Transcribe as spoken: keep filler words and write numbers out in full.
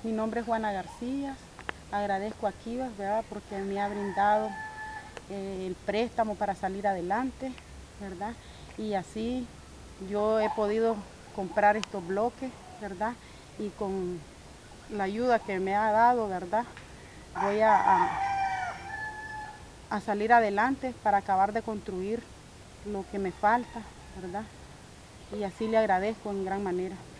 Mi nombre es Juana García, agradezco a Kiva, ¿verdad?, porque me ha brindado eh, el préstamo para salir adelante, ¿verdad? Y así yo he podido comprar estos bloques, ¿verdad? Y con la ayuda que me ha dado, ¿verdad?, voy a, a, a salir adelante para acabar de construir lo que me falta, ¿verdad? Y así le agradezco en gran manera.